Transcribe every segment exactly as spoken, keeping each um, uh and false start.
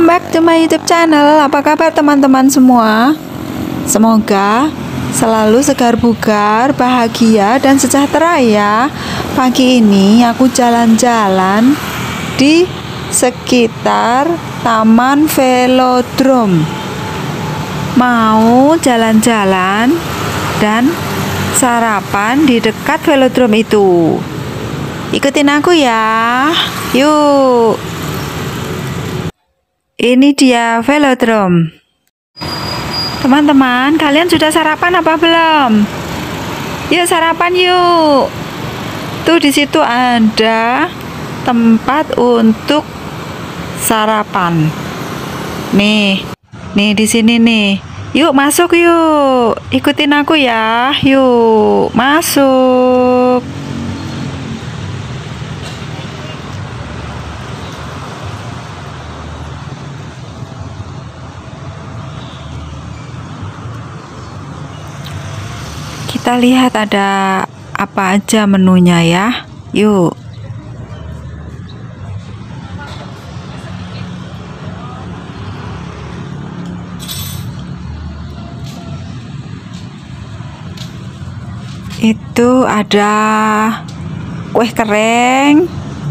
welcome back to my YouTube channel. Apa kabar teman-teman semua? Semoga selalu segar bugar, bahagia dan sejahtera ya. Pagi ini aku jalan-jalan di sekitar Taman Velodrome. Mau jalan-jalan dan sarapan di dekat velodrome itu. Ikutin aku ya. Yuk. Ini dia velodrome. Teman-teman, kalian sudah sarapan apa belum? Yuk sarapan yuk. Tuh di situ ada tempat untuk sarapan. Nih, nih di sini nih. Yuk masuk yuk. Ikutin aku ya. Yuk masuk. Kita lihat ada apa aja menunya ya. Yuk. Itu ada kue kering.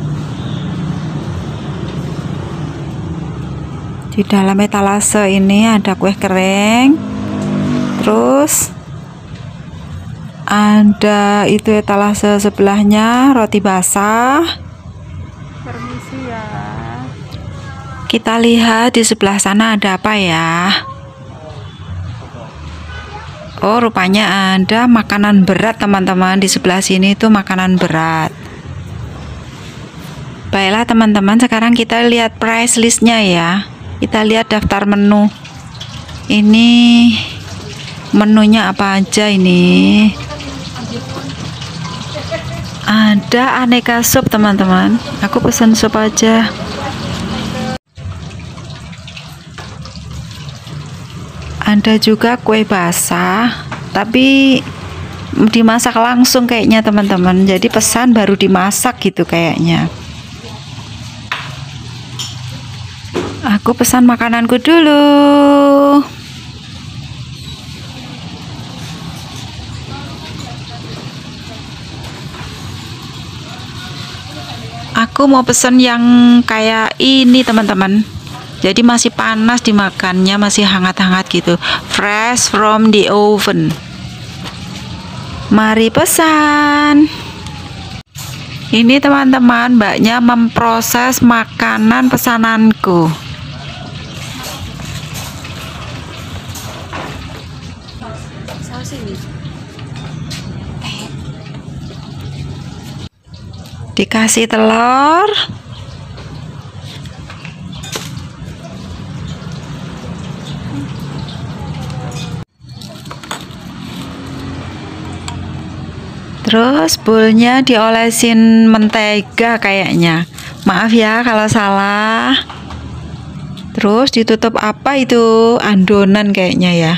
Di dalam etalase ini ada kue kering. Terus ada itu etalase sebelahnya roti basah. Permisi ya. Kita lihat di sebelah sana ada apa ya? Oh, rupanya ada makanan berat teman-teman. Di sebelah sini itu makanan berat. Baiklah teman-teman, sekarang kita lihat price listnya ya. Kita lihat daftar menu. Ini menunya apa aja ini? Ada aneka sup teman-teman. Aku pesan sup aja. Ada juga kue basah, tapi dimasak langsung kayaknya teman-teman. Jadi pesan baru dimasak gitu kayaknya. Aku pesan makananku dulu. Aku mau pesen yang kayak ini teman-teman. Jadi masih panas dimakannya, masih hangat-hangat gitu. Fresh from the oven. Mari pesan. Ini teman-teman, mbaknya memproses makanan pesananku. Dikasih telur. Terus bowlnya diolesin mentega kayaknya. Maaf ya kalau salah. Terus ditutup apa itu? Adonan kayaknya ya.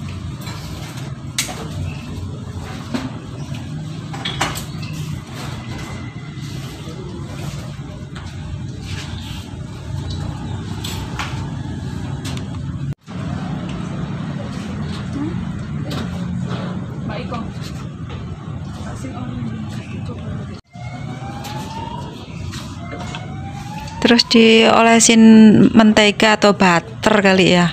Terus diolesin mentega atau butter kali ya.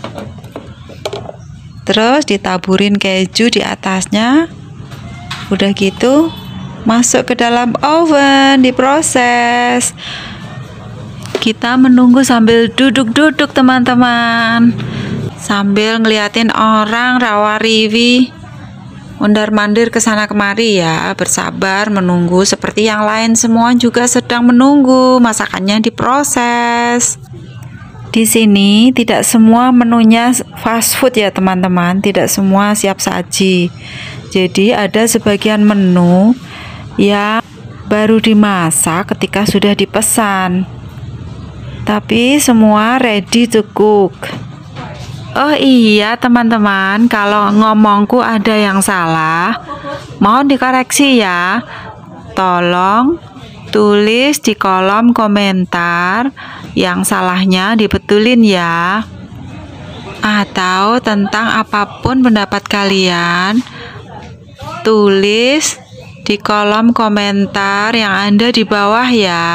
Terus ditaburin keju di atasnya. Udah gitu masuk ke dalam oven, diproses. Kita menunggu sambil duduk-duduk teman-teman, sambil ngeliatin orang rawa-riwi mondar-mandir ke sana kemari ya, bersabar menunggu seperti yang lain semua juga sedang menunggu masakannya diproses. Di sini tidak semua menunya fast food ya teman-teman, tidak semua siap saji. Jadi ada sebagian menu yang baru dimasak ketika sudah dipesan. Tapi semua ready to cook. Oh iya teman-teman, kalau ngomongku ada yang salah mohon dikoreksi ya. Tolong Tulis di kolom komentar yang salahnya dibetulin ya. Atau tentang apapun pendapat kalian, tulis di kolom komentar yang ada di bawah ya,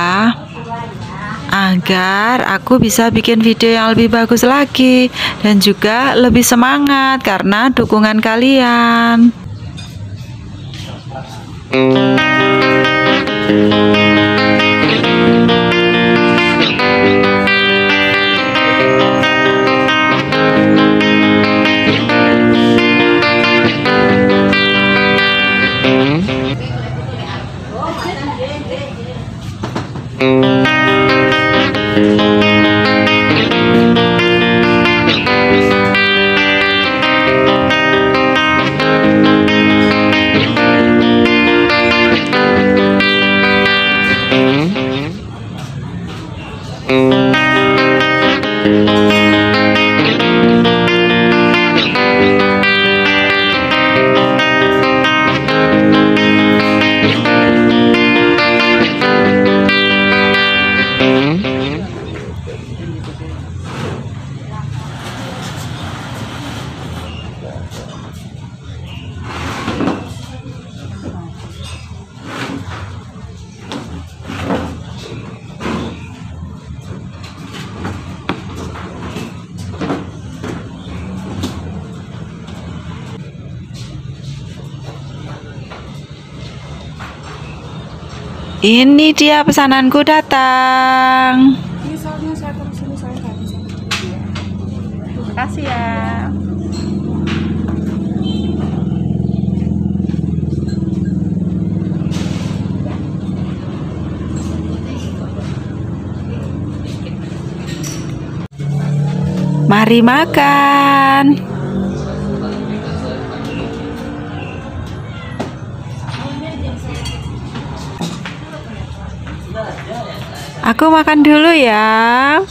agar aku bisa bikin video yang lebih bagus lagi dan juga lebih semangat karena dukungan kalian. Ini dia pesananku datang. Misalnya saya terus ini saya nggak bisa. Terima kasih ya. Mari makan. Aku makan dulu ya.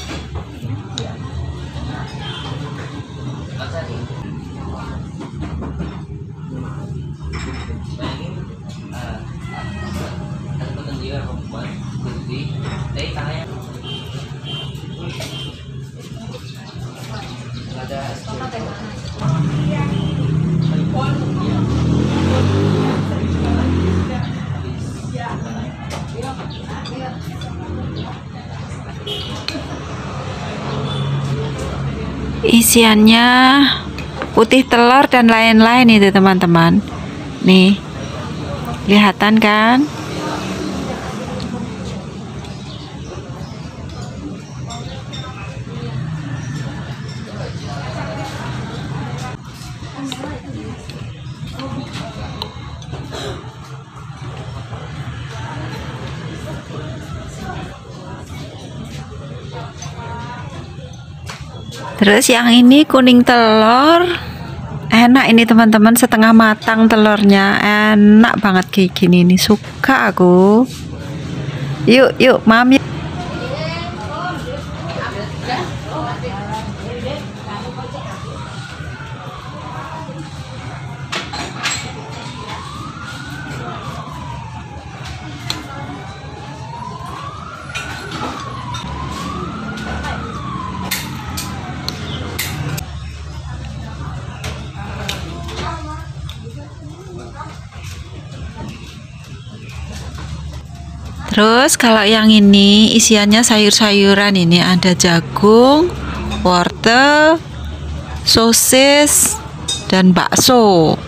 Isiannya putih telur dan lain-lain itu teman-teman. Nih, kelihatan kan? Terus yang ini kuning telur, enak ini teman-teman, setengah matang telurnya, enak banget kayak gini nih, suka aku. Yuk yuk mami. Terus kalau yang ini isiannya sayur-sayuran, ini ada jagung, wortel, sosis, dan bakso.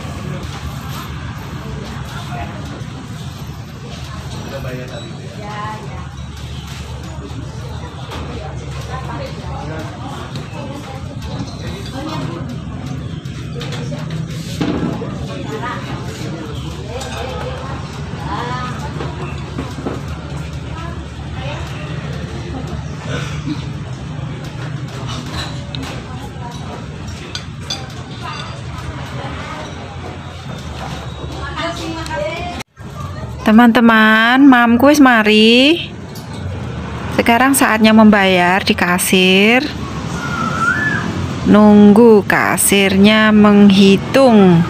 Teman-teman, mamku wis mari. Sekarang saatnya membayar di kasir. Nunggu kasirnya menghitung.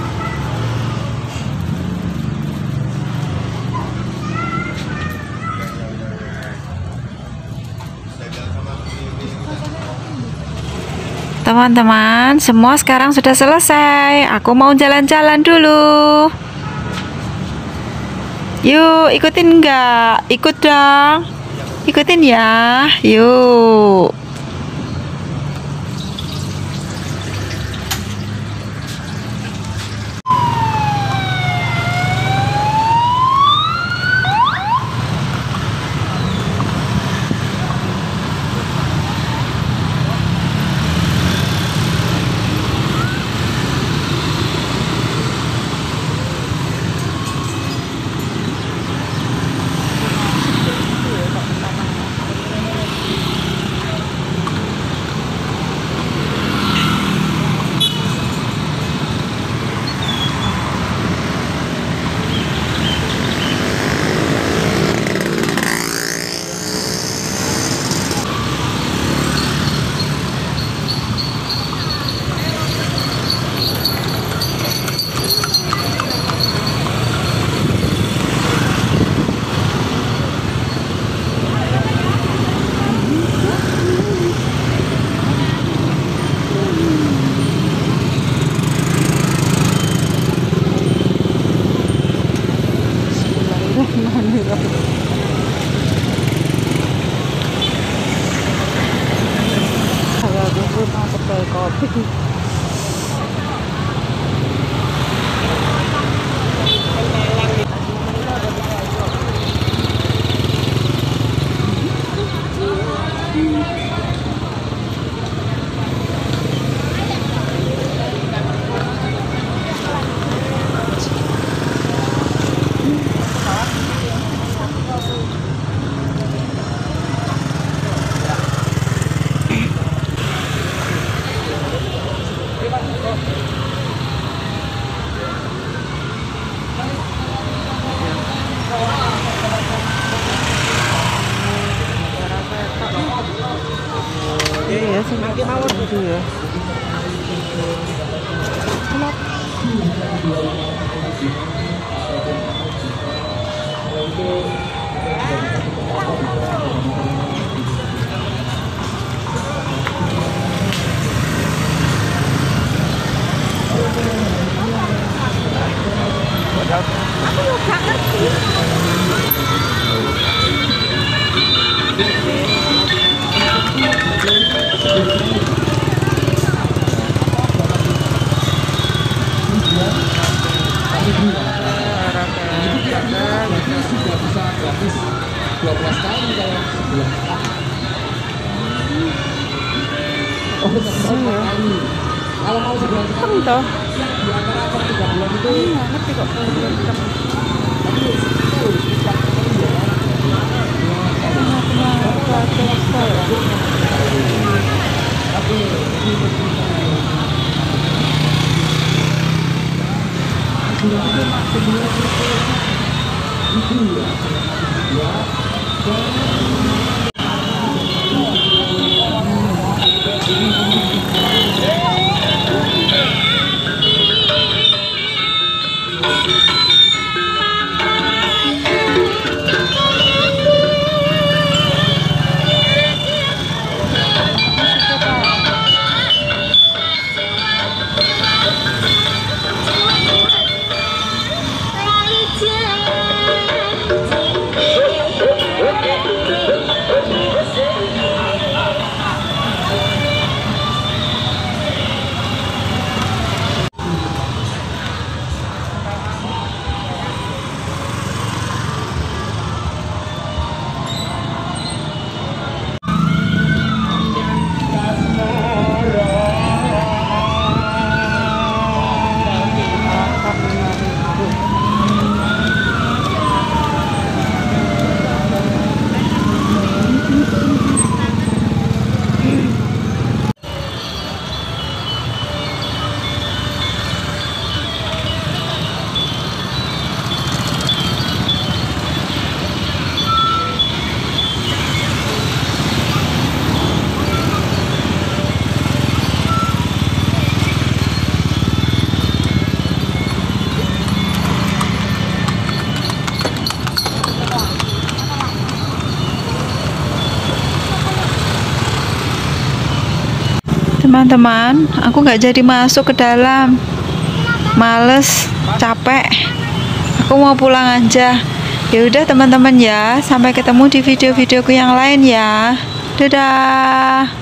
Teman-teman, semua sekarang sudah selesai. Aku mau jalan-jalan dulu. Yuk, ikutin nggak? Ikut dong. Ikutin ya. Yuk. Kopi. Iya, semakin awal gitu ya. Aku gak ngerti. dua belas tahun kalau sebulan. Oh, satu kali. Kalau mau sebulan sekali toh. Di antara per tiga bulan itu Nggak ngerti kok kalau bulan kita. tapi itu setiap kali ya. Tapi itu ya. Thank you. teman-teman, aku nggak jadi masuk ke dalam, males, capek, aku mau pulang aja. Ya udah teman-teman ya, sampai ketemu di video-videoku yang lain ya. Dadah.